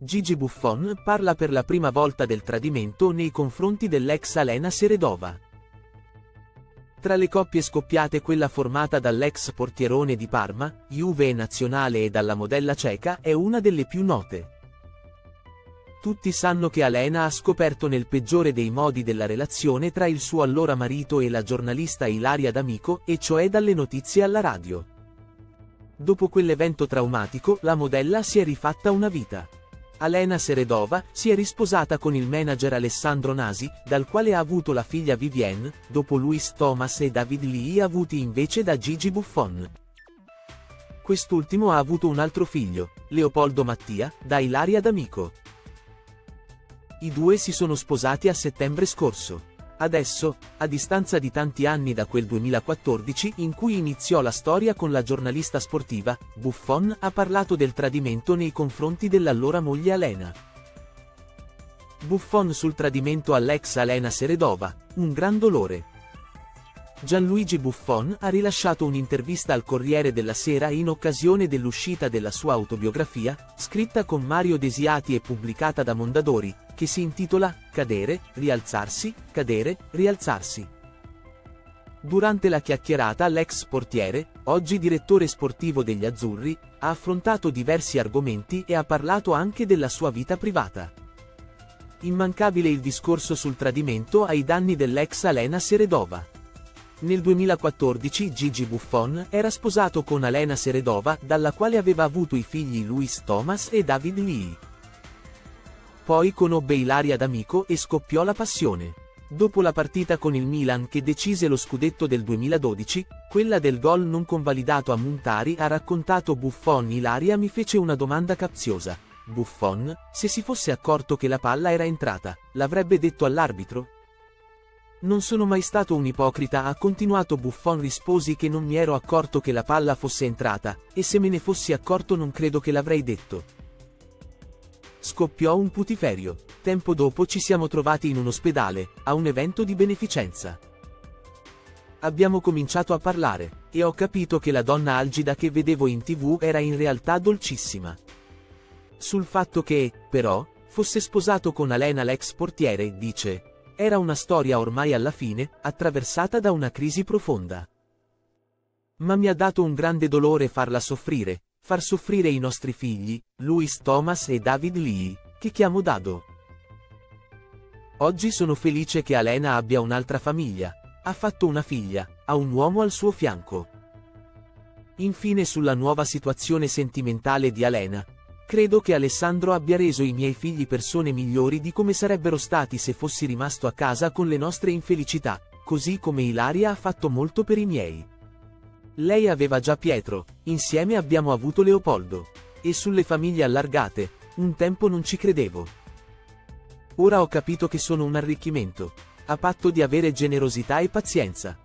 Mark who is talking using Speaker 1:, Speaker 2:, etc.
Speaker 1: Gigi Buffon parla per la prima volta del tradimento nei confronti dell'ex Elena Seredova. Tra le coppie scoppiate quella formata dall'ex portierone di Parma, Juve e Nazionale e dalla modella ceca è una delle più note. Tutti sanno che Elena ha scoperto nel peggiore dei modi della relazione tra il suo allora marito e la giornalista Ilaria D'Amico, e cioè dalle notizie alla radio. Dopo quell'evento traumatico, la modella si è rifatta una vita. Elena Seredova si è risposata con il manager Alessandro Nasi, dal quale ha avuto la figlia Vivienne, dopo Louis Thomas e David Lee avuti invece da Gigi Buffon. Quest'ultimo ha avuto un altro figlio, Leopoldo Mattia, da Ilaria D'Amico. I due si sono sposati a settembre scorso. Adesso, a distanza di tanti anni da quel 2014 in cui iniziò la storia con la giornalista sportiva, Buffon ha parlato del tradimento nei confronti dell'allora moglie Elena. Buffon sul tradimento all'ex Elena Seredova, un gran dolore. Gianluigi Buffon ha rilasciato un'intervista al Corriere della Sera in occasione dell'uscita della sua autobiografia, scritta con Mario Desiati e pubblicata da Mondadori, che si intitola Cadere, rialzarsi, cadere, rialzarsi. Durante la chiacchierata l'ex portiere, oggi direttore sportivo degli azzurri, ha affrontato diversi argomenti e ha parlato anche della sua vita privata. Immancabile il discorso sul tradimento ai danni dell'ex Elena Seredova. Nel 2014 Gigi Buffon era sposato con Elena Seredova, dalla quale aveva avuto i figli Louis Thomas e David Lee. Poi conobbe Ilaria D'Amico e scoppiò la passione. Dopo la partita con il Milan che decise lo scudetto del 2012, quella del gol non convalidato a Montari, ha raccontato Buffon: Ilaria mi fece una domanda capziosa. Buffon, se si fosse accorto che la palla era entrata, l'avrebbe detto all'arbitro? Non sono mai stato un ipocrita, ha continuato Buffon. Risposi che non mi ero accorto che la palla fosse entrata, e se me ne fossi accorto non credo che l'avrei detto. Scoppiò un putiferio. Tempo dopo ci siamo trovati in un ospedale, a un evento di beneficenza. Abbiamo cominciato a parlare, e ho capito che la donna algida che vedevo in TV era in realtà dolcissima. Sul fatto che, però, fosse sposato con Elena l'ex portiere, dice, era una storia ormai alla fine, attraversata da una crisi profonda. Ma mi ha dato un grande dolore farla soffrire, far soffrire i nostri figli, Louis Thomas e David Lee, che chiamo Dado. Oggi sono felice che Elena abbia un'altra famiglia, ha fatto una figlia, ha un uomo al suo fianco. Infine sulla nuova situazione sentimentale di Elena. Credo che Alessandro abbia reso i miei figli persone migliori di come sarebbero stati se fossi rimasto a casa con le nostre infelicità, così come Ilaria ha fatto molto per i miei. Lei aveva già Pietro, insieme abbiamo avuto Leopoldo. E sulle famiglie allargate, un tempo non ci credevo. Ora ho capito che sono un arricchimento, a patto di avere generosità e pazienza.